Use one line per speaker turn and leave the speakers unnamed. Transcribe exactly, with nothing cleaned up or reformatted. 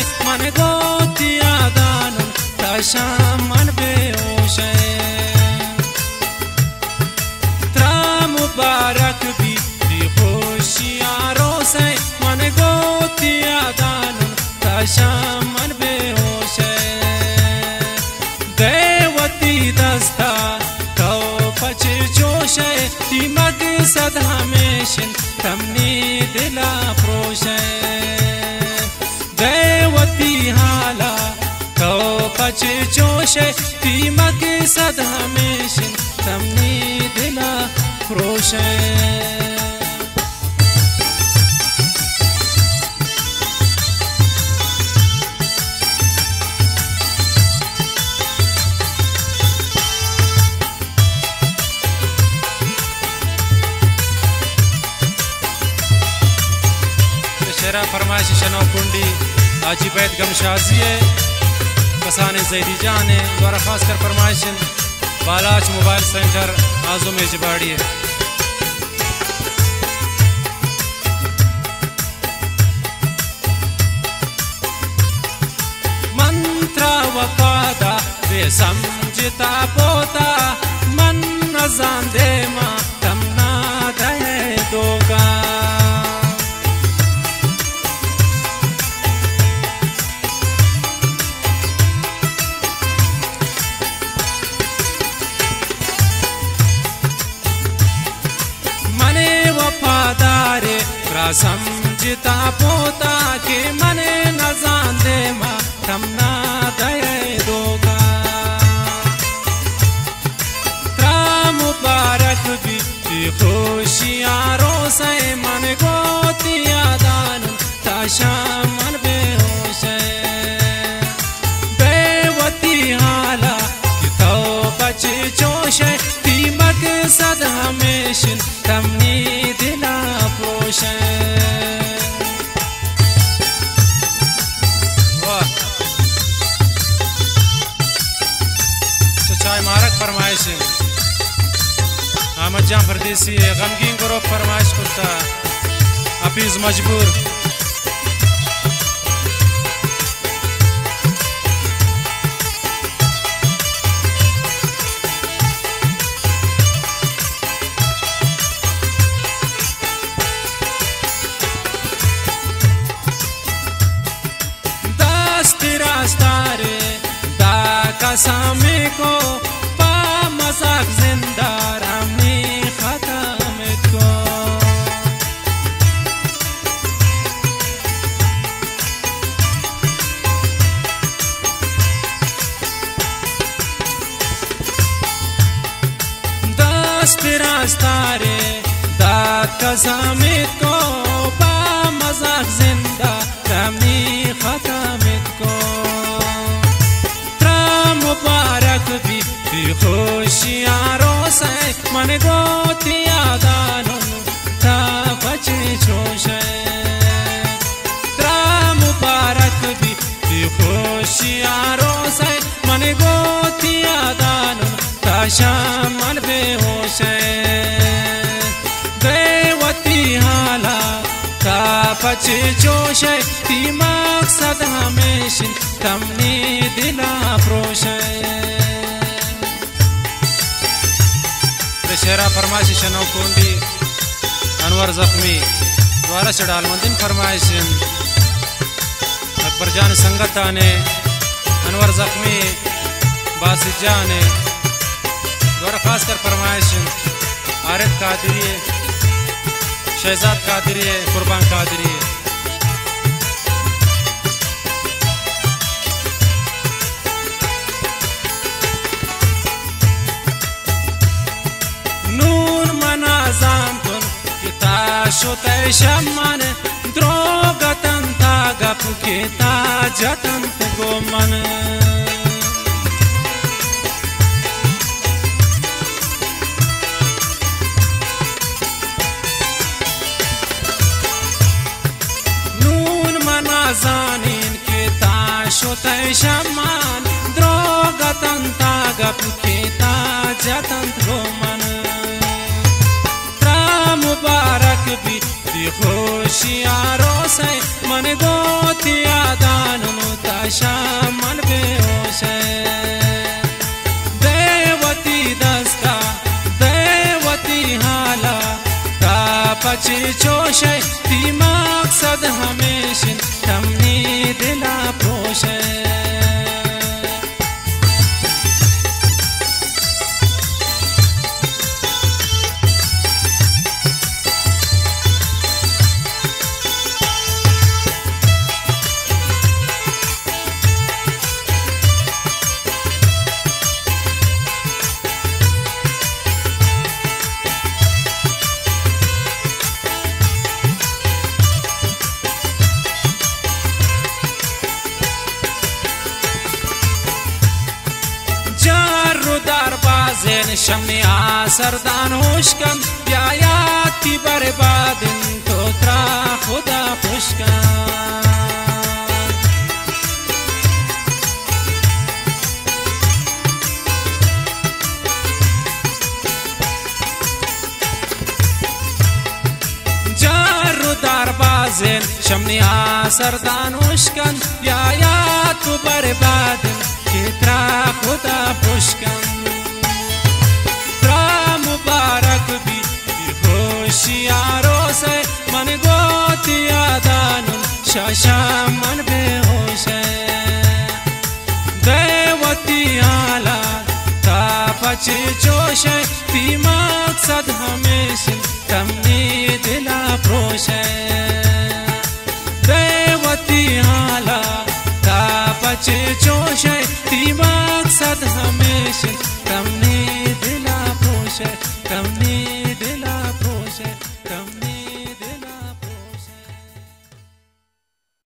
من گوتی آدانم تاشم من بیوشه ترا مبارک بی بی خوشی عروسه من گوتی آدانم تاشم من بیوشه دیوتی دستا تو پچه جوشه تی مقصد همیشن تمنی دلا پروشه دیوتی حالا تو پچه جوشه تی مقصد همیشن تمنی دلا پروشه शेरा फरमाइश शनो कुंडी आजी बैत गमशाजी है कसाने जैदी जान है द्वारा खास कर फरमाइश बालाच मोबाइल सेंटर आजो में जबाड़ी है मंत्रा वफादा वे समझता पोता मन न जान मां तमना दे दोगा वफादारे समझता पोता के मने न जान दे मां तमना दे दोगा त्रा मुबारक भी खुशियां रोसे मन गोती आदान ताशा मन बेहोश बेवती हाला कि तो बचे जोश ती मकसद हमेशा तमनी दिला पोशे वाह सच्चाई मारक फरमाइश अहमद जान परदेसी गमगीन करो फरमाइश करता हफीज मजबूर रास्तारे दा कसमे को पा मजाक जिंदा रामी खत्म को दस्त रास्तारे दा कसमे को पा मजाक जिंदा रामी खत्म को त्रा मुबारक भी खुशियां रोसे मन गोती आदानों ता बचे जोशे त्रा मुबारक भी खुशियां रोसे मन गोती आदानों ता शामल बेहोशे देवती हाला ता बचे जोशे ती मकसद हमेशा तमनी दिला प्रोशे शेरा फरमाइश शनो कुंडी अनवर जख्मी द्वारा चढ़ाल मंदिन फरमाइश अकबर जान संगत आने अनवर जख्मी बासित जाने द्वारा खास कर फरमाइश आरिफ कादरी शहजाद कादरी कुर्बान कादरी नूर मना जान तुम किता शोते शमन द्रोगतन था गप किता जतन गो मन जानिन के ताशोते शमान द्रोगतन तागप के ताजतन रोमन त्रा मुबारक भी خوشیارو سے من گوتی آدانو تاشا من بیوشه دیوتی دستا دیوتی حالا تا پچی چوشه تی مقصد ہمیشن تمنی دلا پروشه زین شمنی آسردان ہوشکم بیایات کی بربادن تو ترا خدا خوشکم جارو دار بازین شمنی آسردان ہوشکم بیایات کی بربادن کی ترا خدا خوشکم مبارک بھی خوشیارو سے من گوتی آدانن شاشا من بے ہوش ہے دیوتی آلا تا پچی چوش ہے تی مقصد ہمیشن تمنی دلا پروش ہے دیوتی آلا تا پچی چوش ہے تی مقصد ہمیشن